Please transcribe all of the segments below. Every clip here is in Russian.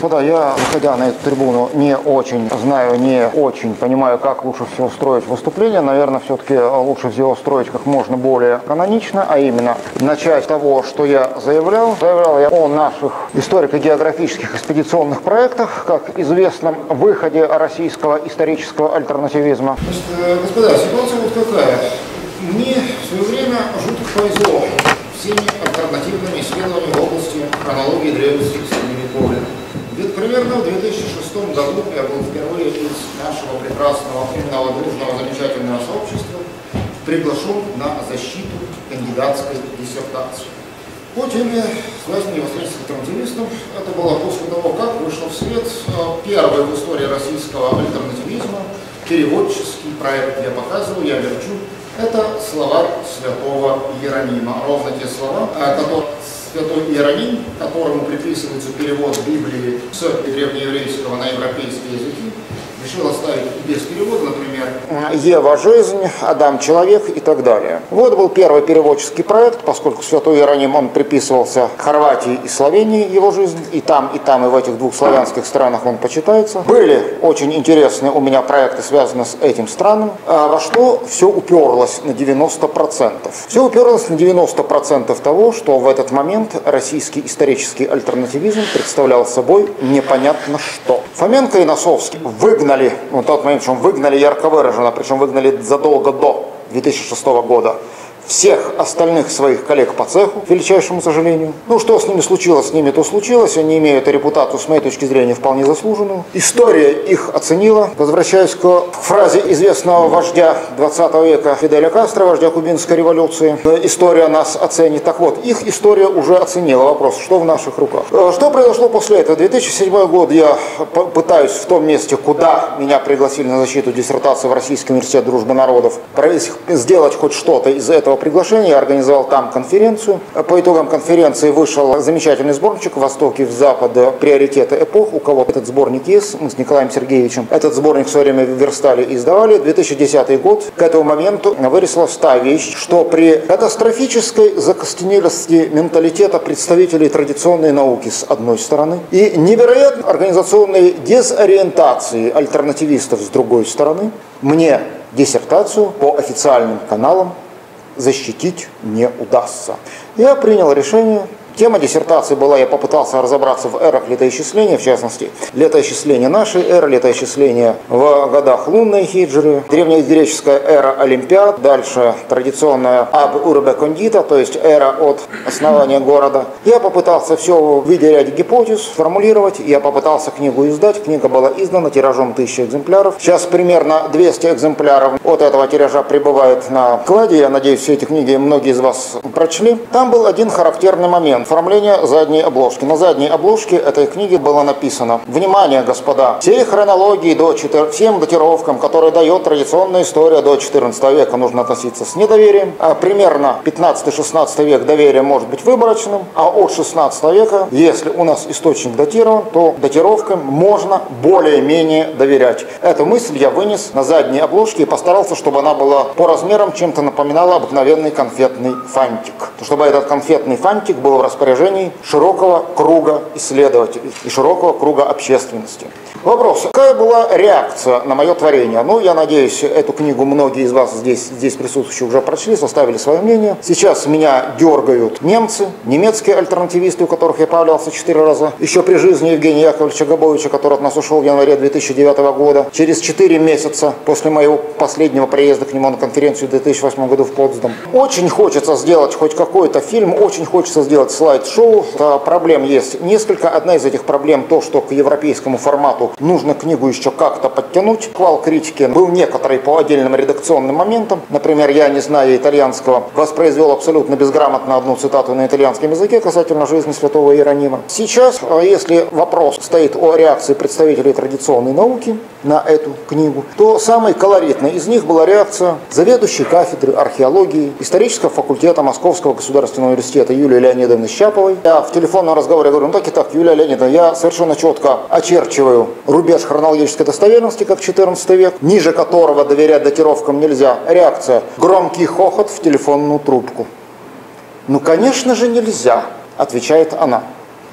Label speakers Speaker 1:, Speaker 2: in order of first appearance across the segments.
Speaker 1: господа, я, выходя на эту трибуну, не очень знаю, не очень понимаю, как лучше всего строить выступление. Наверное, все-таки лучше всего строить как можно более канонично, а именно начать с того, что я заявлял. Заявлял я о наших историко-географических экспедиционных проектах, как известном выходе российского исторического альтернативизма.
Speaker 2: Значит, господа, ситуация вот какая. Мне в свое время жутко повезло всеми альтернативными исследованиями в области хронологии древности Средневековья. Где-то примерно в 2006 году я был впервые из нашего прекрасного, умного, дружного, замечательного сообщества приглашен на защиту кандидатской диссертации. По теме, связанной с альтернативистом, это было после того, как вышел в свет первый в истории российского альтернативизма переводческий проект. Я показываю, я верчу. Это словарь святого Иеронима. Ровно те слова, которые святой Иероним, которому приписывается перевод Библии с древнееврейского на европейские языки, решил оставить без перевода, например,
Speaker 1: Ева – жизнь, Адам – человек и так далее. Вот был первый переводческий проект, поскольку святой Иероним, он приписывался Хорватии и Словении, его жизнь, и в этих двух славянских странах он почитается. Были очень интересные у меня проекты, связанные с этим странам, во что все уперлось на 90%. Все уперлось на 90% того, что в этот момент российский исторический альтернативизм представлял собой непонятно что. Фоменко и Носовский выгнали, в тот момент, что выгнали ярко выраженно, причем выгнали задолго до 2006 года, всех остальных своих коллег по цеху, к величайшему сожалению. Ну, что с ними случилось, с ними то случилось. Они имеют репутацию, с моей точки зрения, вполне заслуженную. История их оценила. Возвращаясь к фразе известного вождя 20 века Фиделя Кастро, вождя кубинской революции, история нас оценит. Так вот, их история уже оценила. Вопрос, что в наших руках. Что произошло после этого? 2007 год я пытаюсь в том месте, куда меня пригласили на защиту диссертации в Российский университет дружбы народов, сделать хоть что-то из этого приглашения. Я организовал там конференцию. По итогам конференции вышел замечательный сборничек «Восток и Запад. Приоритеты эпох». У кого этот сборник есть, мы с Николаем Сергеевичем этот сборник в свое время верстали и издавали. 2010 год. К этому моменту вырисовалась та вещь, что при катастрофической закостенелости менталитета представителей традиционной науки с одной стороны и невероятной организационной дезориентации альтернативистов с другой стороны, мне диссертацию по официальным каналам защитить не удастся. Я принял решение. Тема диссертации была, я попытался разобраться в эрах летоисчисления, в частности, летоисчисление нашей эры, летоисчисление в годах лунной хиджры, древнегреческая эра Олимпиад, дальше традиционная аб урбе кондита, то есть эра от основания города. Я попытался все в виде ряда гипотез сформулировать, я попытался книгу издать, книга была издана тиражом 1000 экземпляров. Сейчас примерно 200 экземпляров от этого тиража прибывает на складе, я надеюсь, все эти книги многие из вас прочли. Там был один характерный момент. Оформление задней обложки. На задней обложке этой книги было написано: внимание, господа, всей хронологии всем датировкам, которые дает традиционная история до 14 века, нужно относиться с недоверием. А примерно 15-16 век доверие может быть выборочным, а от 16 века, если у нас источник датирован, то датировкам можно более-менее доверять. Эту мысль я вынес на задней обложке и постарался, чтобы она была по размерам чем-то напоминала обыкновенный конфетный фантик. Чтобы этот конфетный фантик был в распоряжении широкого круга исследователей и широкого круга общественности. Вопрос: какая была реакция на мое творение? Ну, я надеюсь, эту книгу многие из вас здесь присутствующие уже прочли, составили свое мнение. Сейчас меня дергают немцы, немецкие альтернативисты, у которых я появлялся 4 раза. Еще при жизни Евгения Яковлевича Габовича, который от нас ушел в январе 2009 года. Через 4 месяца после моего последнего приезда к нему на конференцию в 2008 году в Потсдам. Очень хочется сделать хоть какой-то фильм, очень хочется сделать слайд-шоу. Проблем есть несколько. Одна из этих проблем то, что к европейскому формату нужно книгу еще как-то подтянуть. Хвал критики был некоторый по отдельным редакционным моментам. Например, я, не зная итальянского, воспроизвел абсолютно безграмотно одну цитату на итальянском языке касательно жизни святого Иеронима. Сейчас, если вопрос стоит о реакции представителей традиционной науки на эту книгу, то самой колоритной из них была реакция заведующей кафедры археологии исторического факультета Московского государственного университета Юлии Леонидовны Щаповой. Я в телефонном разговоре говорю: ну так и так, Юлия Леонидовна, я совершенно четко очерчиваю рубеж хронологической достоверности, как 14 век, ниже которого доверять датировкам нельзя. Реакция: громкий хохот в телефонную трубку. Ну, конечно же, нельзя, отвечает она.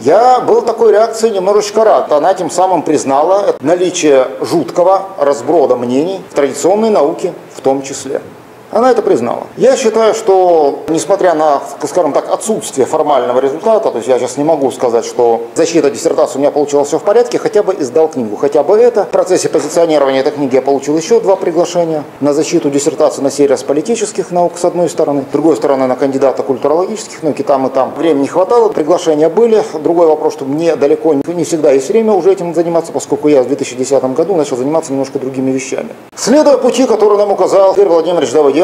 Speaker 1: Я был такой реакции немножечко рад. Она тем самым признала наличие жуткого разброда мнений в традиционной науке в том числе. Она это признала. Я считаю, что, несмотря на, скажем так, отсутствие формального результата, то есть я сейчас не могу сказать, что защита диссертации у меня получилась все в порядке, хотя бы издал книгу, хотя бы это. В процессе позиционирования этой книги я получил еще 2 приглашения на защиту диссертации на сервис политических наук, с одной стороны, с другой стороны, на кандидата культурологических наук, и там. Времени не хватало, приглашения были. Другой вопрос, что мне далеко не всегда есть время уже этим заниматься, поскольку я в 2010 году начал заниматься немножко другими вещами. Следуя пути, который нам указал Игорь Владимирович Давыденко,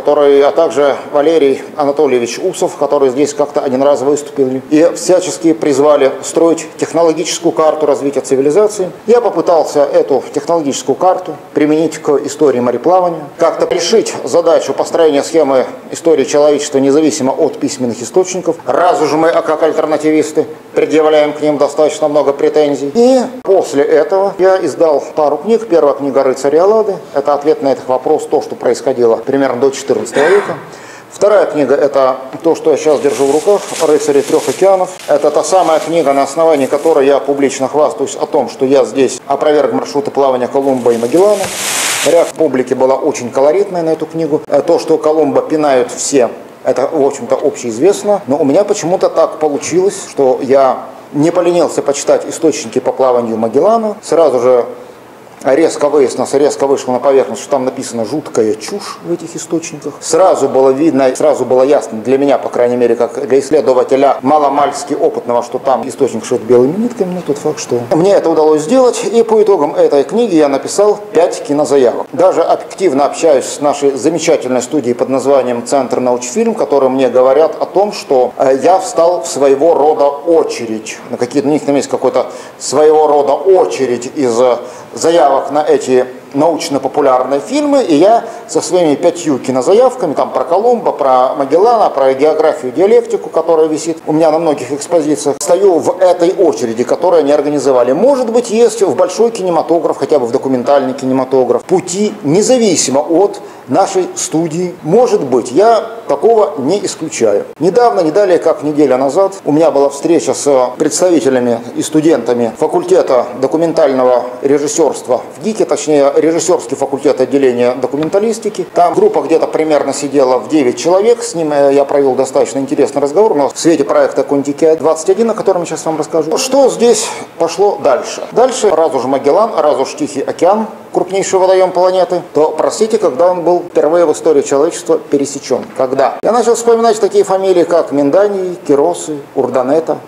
Speaker 1: а также Валерий Анатольевич Усов, которые здесь как-то один раз выступили и всячески призвали строить технологическую карту развития цивилизации. Я попытался эту технологическую карту применить к истории мореплавания, как-то решить задачу построения схемы истории человечества независимо от письменных источников. Раз уже мы, как альтернативисты, предъявляем к ним достаточно много претензий. И после этого я издал пару книг. Первая книга «Рыцари Аллады». Это ответ на этот вопрос, то, что происходило примерно до XIV века. Вторая книга – это то, что я сейчас держу в руках, «Рыцари трех океанов». Это та самая книга, на основании которой я публично хвастаюсь о том, что я здесь опроверг маршруты плавания Колумба и Магеллана. Реакция публики была очень колоритная на эту книгу. То, что Колумба пинают все, это, в общем-то, общеизвестно. Но у меня почему-то так получилось, что я не поленился почитать источники по плаванию Магеллана. Сразу же резко выяснилось, резко вышло на поверхность, что там написана жуткая чушь в этих источниках. Сразу было видно, сразу было ясно, для меня, по крайней мере, как для исследователя маломальски опытного, что там источник шит белыми нитками, но тот факт, что мне это удалось сделать. И по итогам этой книги я написал 5 кинозаявок. Даже активно общаюсь с нашей замечательной студией под названием «Центр научфильм», которые мне говорят о том, что я встал в своего рода очередь. На какие-то у них там есть какой-то своего рода очередь из заявок на эти научно-популярные фильмы, и я со своими 5 кинозаявками, там про Колумба, про Магеллана, про географию, диалектику, которая висит у меня на многих экспозициях, стою в этой очереди, которую они организовали. Может быть, есть в большой кинематограф, хотя бы в документальный кинематограф, пути независимо от нашей студии. Может быть, я такого не исключаю. Недавно, не далее как неделя назад, у меня была встреча с представителями и студентами факультета документального режиссерства в ГИКе, точнее, режиссерский факультет отделения документалистики. Там группа где-то примерно сидела в 9 человек. С ним я провел достаточно интересный разговор, но в свете проекта Контики-21, о котором я сейчас вам расскажу. Что здесь пошло дальше? Дальше, раз уж Магеллан, раз уж Тихий океан, крупнейший водоем планеты, то, простите, когда он был впервые в истории человечества пересечен? Когда? Я начал вспоминать такие фамилии, как Миндании, Киросы, Урданета,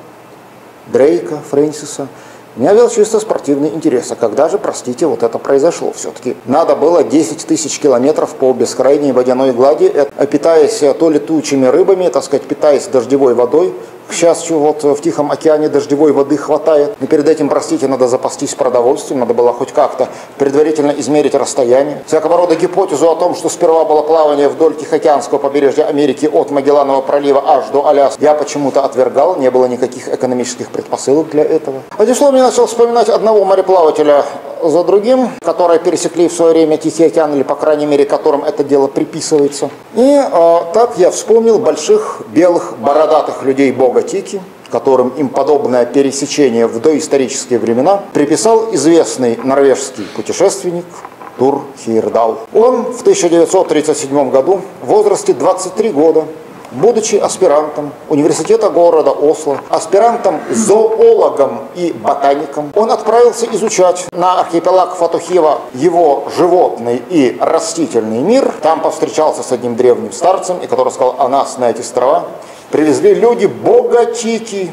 Speaker 1: Дрейка, Фрэнсиса. Меня вел чисто спортивный интерес. А когда же, простите, вот это произошло? Все-таки надо было 10 тысяч километров по бескрайней водяной глади, питаясь то летучими рыбами, так сказать, питаясь дождевой водой. К счастью, вот в Тихом океане дождевой воды хватает. Но перед этим, простите, надо запастись продовольствием, надо было хоть как-то предварительно измерить расстояние. Всякого рода гипотезу о том, что сперва было плавание вдоль Тихоокеанского побережья Америки от Магелланового пролива аж до Аляски, я почему-то отвергал, не было никаких экономических предпосылок для этого. Одним словом, я начал вспоминать одного мореплавателя за другим, которые пересекли в свое время Тихий океан, или, по крайней мере, которым это дело приписывается. И так я вспомнил больших белых бородатых людей бога Тики, которым им подобное пересечение в доисторические времена приписал известный норвежский путешественник Тур Хейердал. Он в 1937 году в возрасте 23 года, будучи аспирантом университета города Осло, аспирантом-зоологом и ботаником, он отправился изучать на архипелаг Фатухива его животный и растительный мир. Там повстречался с одним древним старцем, и который сказал: «А нас на эти острова привезли люди бога Тики,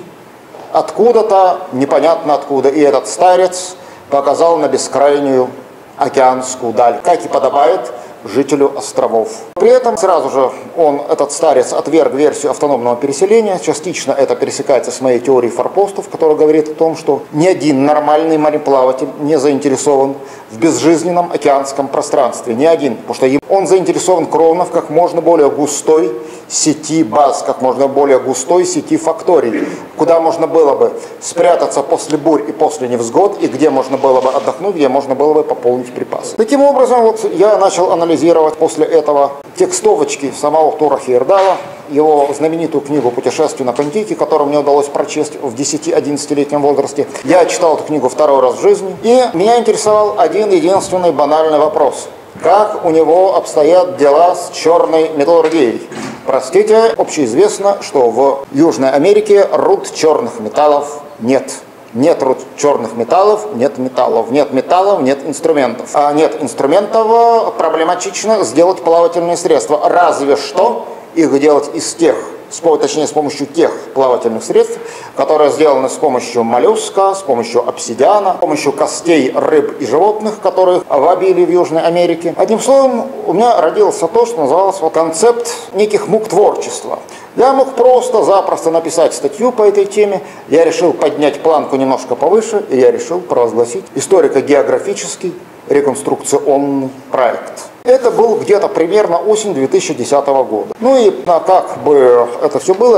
Speaker 1: откуда-то, непонятно откуда». И этот старец показал на бескрайнюю океанскую даль, как и подобает жителю островов. При этом сразу же этот старец, отверг версию автономного переселения. Частично это пересекается с моей теорией форпостов, которая говорит о том, что ни один нормальный мореплаватель не заинтересован в безжизненном океанском пространстве. Ни один. Потому что он заинтересован кровно в как можно более густой сети баз, как можно более густой сети факторий, куда можно было бы спрятаться после бурь и после невзгод, и где можно было бы отдохнуть, где можно было бы пополнить припасы. Таким образом, вот я начал анализировать после этого текстовочки самого Тура Хейердала, его знаменитую книгу «Путешествие на Контике», которую мне удалось прочесть в 10-11-летнем возрасте. Я читал эту книгу второй раз в жизни, и меня интересовал один единственный банальный вопрос. Как у него обстоят дела с черной металлургией? Простите, общеизвестно, что в Южной Америке руд черных металлов нет. Нет руд черных металлов, нет металлов. Нет металлов, нет инструментов. А нет инструментов, проблематично сделать плавательные средства. Разве что их делать из тех, точнее с помощью тех плавательных средств, которые сделаны с помощью моллюска, с помощью обсидиана, с помощью костей рыб и животных, которых в обилии в Южной Америке. Одним словом, у меня родился то, что называлось концепт неких мук творчества. Я мог просто-запросто написать статью по этой теме, я решил поднять планку немножко повыше, и я решил провозгласить историко-географический реконструкционный проект. Это был где-то примерно осень 2010 года. Ну и как бы это все было,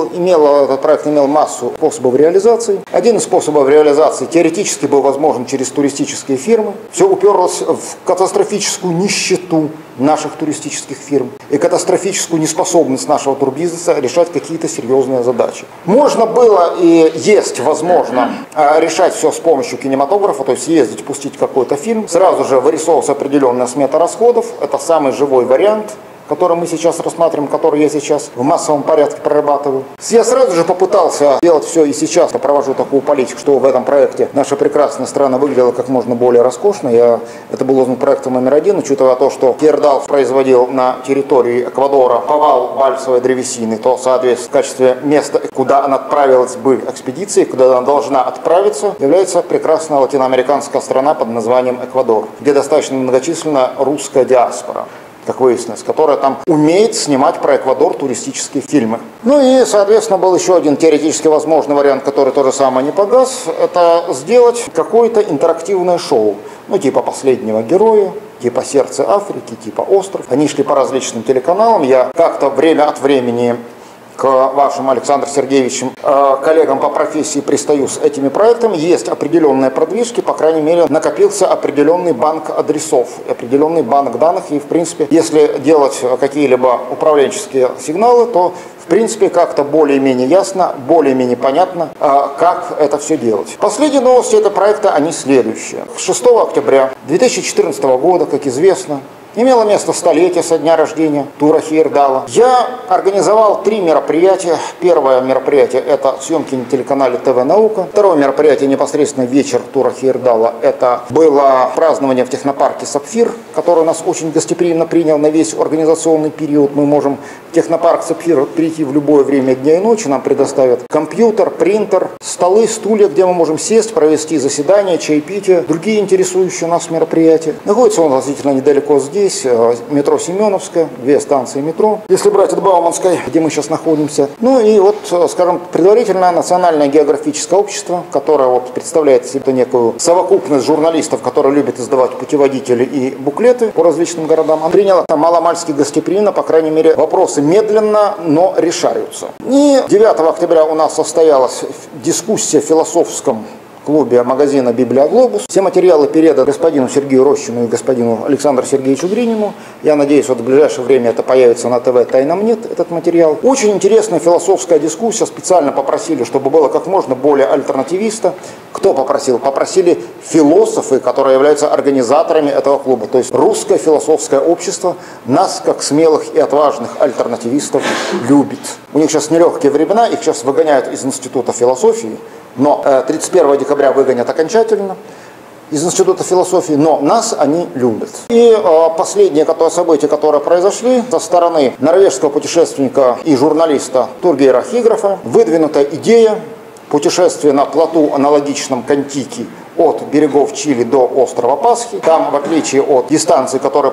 Speaker 1: этот проект имел массу способов реализации. Один из способов реализации теоретически был возможен через туристические фирмы. Все уперлось в катастрофическую нищету наших туристических фирм и катастрофическую неспособность нашего турбизнеса решать какие-то серьезные задачи. Можно было и есть возможно решать все с помощью кинематографа, то есть ездить, пустить какой-то фильм, сразу же вырисовывалась определенная смета расходов. Это самый живой вариант, который мы сейчас рассматриваем, который я сейчас в массовом порядке прорабатываю. Я сразу же попытался делать все и сейчас я провожу такую политику, что в этом проекте наша прекрасная страна выглядела как можно более роскошно. Это был лозунг проекта номер 1, учитывая то, что Хейердал производил на территории Эквадора повал бальсовой древесины, то, соответственно, в качестве места, куда она отправилась бы экспедиции, куда она должна отправиться, является прекрасная латиноамериканская страна под названием Эквадор, где достаточно многочисленна русская диаспора, как выяснилось, которая там умеет снимать про Эквадор туристические фильмы. Ну и, соответственно, был еще один теоретически возможный вариант, который тоже самое не погас, это сделать какое-то интерактивное шоу, ну типа «Последнего героя», типа «Сердце Африки», типа «Остров». Они шли по различным телеканалам, я как-то время от времени к вашим, Александром Сергеевичем, коллегам по профессии пристаю с этими проектами. Есть определенные продвижки, по крайней мере, накопился определенный банк адресов, определенный банк данных. И, в принципе, если делать какие-либо управленческие сигналы, то, в принципе, как-то более-менее ясно, более-менее понятно, как это все делать. Последние новости этого проекта, они следующие. 6 октября 2014 года, как известно, имело место столетие со дня рождения тура Хейердала. Я организовал 3 мероприятия. Первое мероприятие – это съемки на телеканале ТВ «Наука». Второе мероприятие – непосредственно вечер тура Хейердала. Это было празднование в технопарке «Сапфир», который нас очень гостеприимно принял на весь организационный период. Мы можем в технопарк «Сапфир» прийти в любое время дня и ночи. Нам предоставят компьютер, принтер, столы, стулья, где мы можем сесть, провести заседание, чаепитие, другие интересующие нас мероприятия. Находится он относительно недалеко здесь. Метро Семеновская, 2 станции метро, если брать от Бауманской, где мы сейчас находимся. Ну и вот, скажем, предварительно Национальное географическое общество, которое представляет себе некую совокупность журналистов, которые любят издавать путеводители и буклеты по различным городам, приняло маломальски гостеприимно, по крайней мере, вопросы медленно, но решаются. И 9 октября у нас состоялась дискуссия в философском клубе магазина «Библия Глобус». Все материалы переданы господину Сергею Рощину и господину Александру Сергеевичу Гринину. Я надеюсь, вот в ближайшее время это появится на ТВ «Тайном нет», этот материал. Очень интересная философская дискуссия. Специально попросили, чтобы было как можно более альтернативисто. Кто попросил? Попросили философы, которые являются организаторами этого клуба. То есть русское философское общество нас, как смелых и отважных альтернативистов, любит. У них сейчас нелегкие времена, их сейчас выгоняют из Института философии. Но 31 декабря выгонят окончательно из Института философии, но нас они любят. И последние события, которые произошли, со стороны норвежского путешественника и журналиста Тургейра Хиграфа выдвинута идея путешествия на плоту, аналогичном Контике, от берегов Чили до острова Пасхи. Там, в отличие от дистанции, которые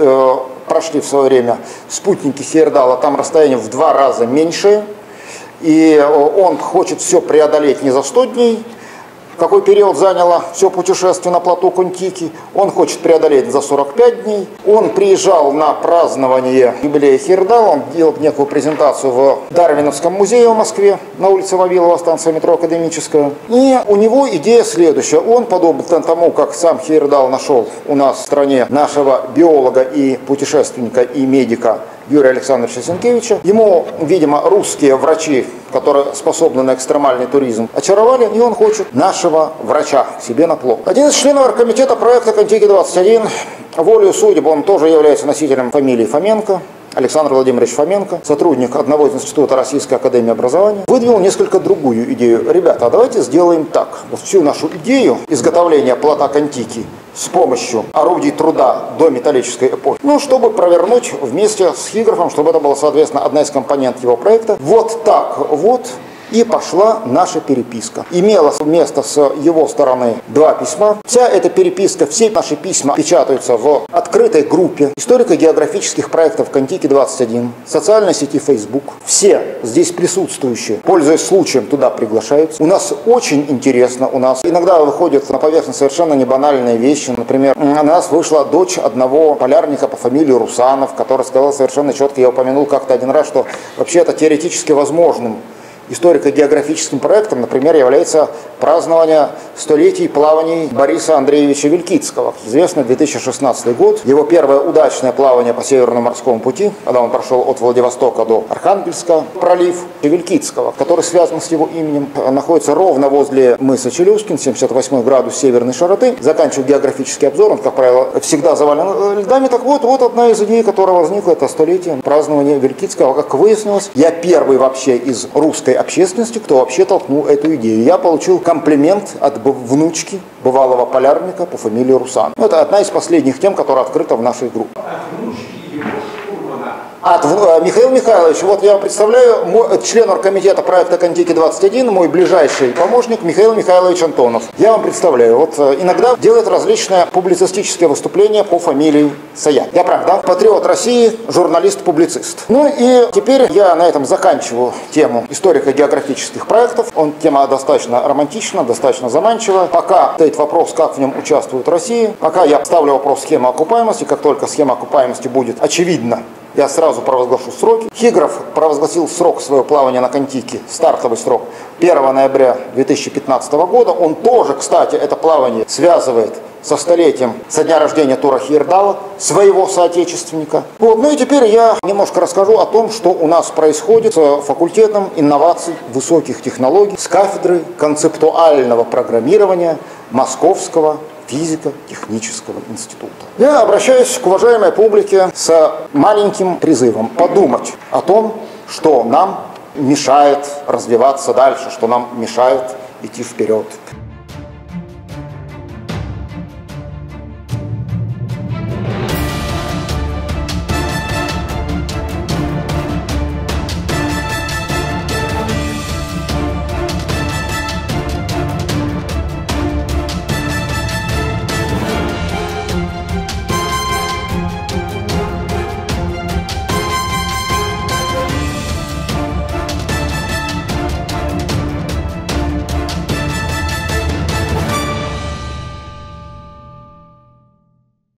Speaker 1: прошли в свое время спутники Хейердала, там расстояние в 2 раза меньшее. И он хочет все преодолеть не за 100 дней, какой период заняло все путешествие на плоту Контики. Он хочет преодолеть за 45 дней. Он приезжал на празднование юбилея Хейердала, он делал некую презентацию в Дарвиновском музее в Москве, на улице Вавилова, станция метро Академическая. И у него идея следующая. Он, подобно тому, как сам Хейердал нашел у нас в стране нашего биолога и путешественника и медика Юрия Александровича Сенкевича. Ему, видимо, русские врачи, которые способны на экстремальный туризм, очаровали, и он хочет нашего врача к себе на плод. Один из членов оргкомитета проекта «Контики-21», волею судеб, он тоже является носителем фамилии Фоменко, Александр Владимирович Фоменко, сотрудник одного из института Российской академии образования, выдвинул несколько другую идею. Ребята, а давайте сделаем так. Вот всю нашу идею изготовления плота Контики с помощью орудий труда до металлической эпохи, чтобы провернуть вместе с хиграфом, чтобы это была, соответственно, одна из компонентов его проекта. Вот так вот. И пошла наша переписка. Имела место с его стороны 2 письма. Вся эта переписка, все наши письма печатаются в открытой группе историко-географических проектов «Контики-21», социальной сети Facebook. Все здесь присутствующие, пользуясь случаем, туда приглашаются. У нас очень интересно, у нас иногда выходят на поверхность совершенно небанальные вещи. Например, на нас вышла дочь одного полярника по фамилии Русанов, который сказал совершенно четко, я упомянул как-то один раз, что вообще это теоретически возможным историко-географическим проектом, например, является празднование столетий плаваний Бориса Андреевича Вилькицкого. Известный 2016 год, его первое удачное плавание по Северному морскому пути, когда он прошел от Владивостока до Архангельска, пролив Вилькицкого, который связан с его именем, находится ровно возле мыса Челюскин, 78 градус северной широты. Заканчиваю географический обзор, он, как правило, всегда завален льдами. Так вот одна из идей, которая возникла, это столетие празднования Вилькицкого. Как выяснилось, я первый вообще из русской общественности, кто вообще толкнул эту идею. Я получил комплимент от внучки бывалого полярника по фамилии Русан. Это одна из последних тем, которая открыта в нашей группе. Михаил Михайлович, вот я вам представляю, член оргкомитета проекта «Контики-21», мой ближайший помощник Михаил Михайлович Антонов. Я вам представляю, вот иногда делает различные публицистические выступления по фамилии Саян. Я прав, да? Патриот России, журналист-публицист. Ну и теперь я на этом заканчиваю тему историко-географических проектов. Тема достаточно романтична, достаточно заманчива. Пока стоит вопрос, как в нем участвует Россия. Пока я ставлю вопрос схемы окупаемости. Как только схема окупаемости будет очевидна, я сразу провозглашу сроки. Хиграф провозгласил срок своего плавания на Контике, стартовый срок, 1 ноября 2015 года. Он тоже, кстати, это плавание связывает со столетием, со дня рождения Тура Хейердала, своего соотечественника. Ну и теперь я немножко расскажу о том, что у нас происходит с факультетом инноваций высоких технологий, с кафедрой концептуального программирования Московского физико-технического института. Я обращаюсь к уважаемой публике с маленьким призывом подумать о том, что нам мешает развиваться дальше, что нам мешает идти вперед.